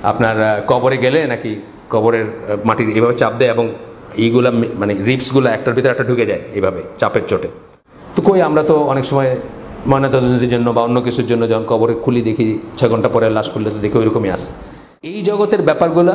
আপনার কবরে গেলে নাকি কবরের মাটির এভাবে চাপ দেয় এবং এইগুলা মানে রিপসগুলো একটার ভিতরে একটা ঢুকে যায় এইভাবে চাপের চোটে। তো কই আমরা তো অনেক সময় ময়নাতদন্তের জন্য বা অন্য কিছুর জন্য যখন কবরে খুলি দেখি 6 ঘন্টা পরে লাশ খুললে তো দেখি ওইরকমই আসে। এই জগতের ব্যাপারগুলো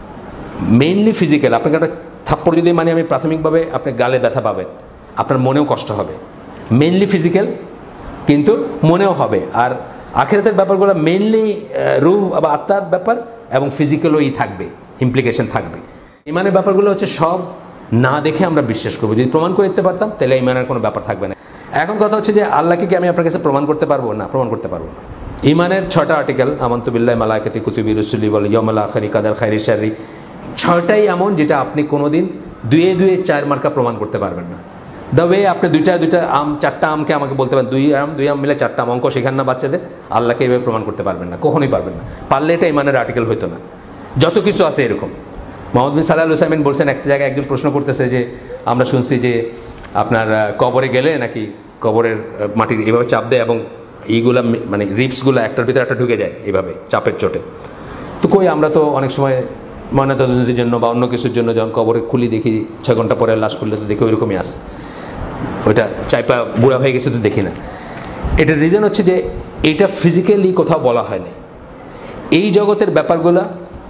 মেইনলি ফিজিক্যাল। আপনাকে একটা থাপ্পড় যদি মানে আমি প্রাথমিকভাবে আপনি গালে ব্যথা পাবেন, আপনার মনেও কষ্ট হবে। মেইনলি ফিজিক্যাল, কিন্তু মনেও হবে। আর আখিরাতের ব্যাপারগুলো মেইনলি রূহ বা আত্মার ব্যাপার এবং ফিজিক্যালই থাকবে, ইমপ্লিকেশন থাকবে। ইমানের ব্যাপারগুলো হচ্ছে সব না দেখে আমরা বিশ্বাস করবো। যদি প্রমাণ করে দিতে পারতাম তাহলে ইমানের কোনো ব্যাপার থাকবে না। এখন কথা হচ্ছে যে আল্লাহকে কি আমি আপনার কাছে প্রমাণ করতে পারবো? না, প্রমাণ করতে পারবো না। ইমানের 6টা আর্টিকেল, আমানতু বিল্লাহি মালাইকাতি কুতুবি রুসুলি ওয়াল ইয়াউমিল আখিরি কাদার খাইরি শাররি, 6টাই এমন যেটা আপনি কোনোদিন 2 4 মার্কা প্রমাণ করতে পারবেন না। দ্য ওয়ে আপনি 2টা আম 4টা আমকে আমাকে বলতে পারেন 2 আম মিলে 4টা আম, অঙ্ক শেখান না বাচ্চাদের, আল্লাহকে এভাবে প্রমাণ করতে পারবেন না, কখনোই পারবেন না। পারলে এটা ইমানের আর্টিকেল হইতো না। যত কিছু আছে এরকম। মোহাম্মদ বিন সালাহ আল উসাইমিন বলছেন, একটা জায়গায় একজন প্রশ্ন করতেছে যে আমরা শুনছি যে আপনার কবরে গেলে নাকি কবরের মাটির এভাবে চাপ দেয় এবং এইগুলা মানে রিপসগুলো একটার ভিতরে একটা ঢুকে যায় এইভাবে চাপের চোটে। তো কই আমরা তো অনেক সময় ময়নাতদন্তের জন্য বা অন্য কিছুর জন্য যখন কবরে খুলি দেখি 6 ঘন্টা পরে লাশ খুললে তো দেখি ওইরকমই আসে। ওইটা চাইপা বুড়া হয়ে গেছে তো দেখি না। এটার রিজন হচ্ছে যে এটা ফিজিক্যালি কোথাও বলা হয়নি। এই জগতের ব্যাপারগুলো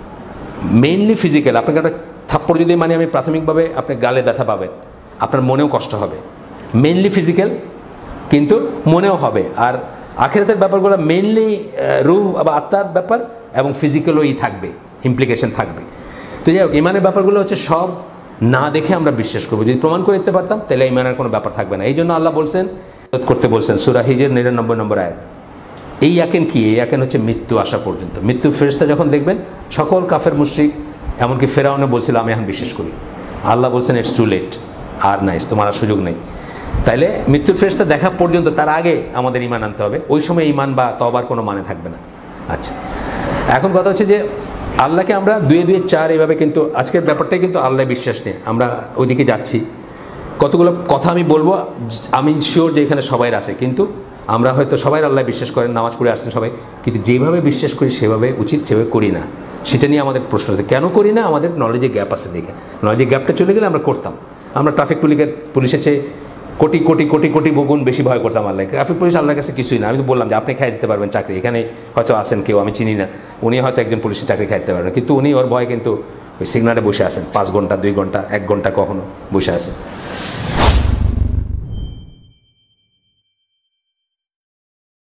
মেইনলি ফিজিক্যাল। আপনাকে একটা থাপ্পড় যদি মানে আমি প্রাথমিকভাবে আপনি গালে ব্যথা পাবেন, আপনার মনেও কষ্ট হবে। মেইনলি ফিজিক্যাল, কিন্তু মনেও হবে। আর আখিরাতের ব্যাপারগুলো মেইনলি রূহ বা আত্মার ব্যাপার এবং ফিজিক্যালই থাকবে, ইমপ্লিকেশন থাকবে। তো যাই হোক, ইমানের ব্যাপারগুলো হচ্ছে সব না দেখে আমরা বিশ্বাস করবো। যদি প্রমাণ করে দিতে পারতাম তাহলে ইমানের কোনো ব্যাপার থাকবে না। এই জন্য আল্লাহ বলছেন করতে বলছেন সূরা হিজর 99 নম্বর আয়াত। এই ইয়াকিন কি? এই ইয়াকিন হচ্ছে মৃত্যু আসা পর্যন্ত। মৃত্যুর ফেরেশতা যখন দেখবেন, সকল কাফের মুশরিক এমনকি ফেরাউনে বলছিল আমি এখন বিশ্বাস করি। আল্লাহ বলছেন ইটস টু লেট, আর নাই, তোমার আর সুযোগ নেই। তাইলে মৃত্যুর ফেরেশতা দেখা পর্যন্ত, তার আগে আমাদের ঈমান আনতে হবে। ওই সময় ঈমান বা তওবার কোনো মানে থাকবে না। আচ্ছা, এখন কথা হচ্ছে যে আল্লাহকে আমরা 2 4 এইভাবে, কিন্তু আজকের ব্যাপারটাই কিন্তু আল্লাহ বিশ্বাস নিয়ে আমরা ওইদিকে যাচ্ছি। কতগুলো কথা আমি বলবো, আমি শিওর যে এখানে সবাই আছে, কিন্তু আমরা হয়তো সবাই আল্লাহ বিশ্বাস করেন, নামাজ পড়ে আসছেন সবাই, কিন্তু যেভাবে বিশ্বাস করি সেভাবে উচিত সেভাবে করি না। সেটা নিয়ে আমাদের প্রশ্ন আছে, কেন করি না? আমাদের নলেজে গ্যাপ আছে দেখে। নলেজের গ্যাপটা চলে গেলে আমরা করতাম। আমরা ট্রাফিক পুলিশের চেয়ে কোটি কোটি কোটি কোটি গুণ বেশি ভয় করতাম আল্লাহ। ট্রাফিক পুলিশ আল্লাহর কাছে কিছুই না। আমি তো বললাম যে আপনি খাই দিতে পারবেন চাকরি, এখানে হয়তো আসেন কেউ আমি চিনি না, উনি হয়তো একজন পুলিশের চাকরি খাই দিতে পারবেন, কিন্তু উনি ওর ভয় কিন্তু ওই সিগনালে বসে আছেন 5 ঘন্টা 2 ঘন্টা 1 ঘন্টা কখনো বসে আছেন।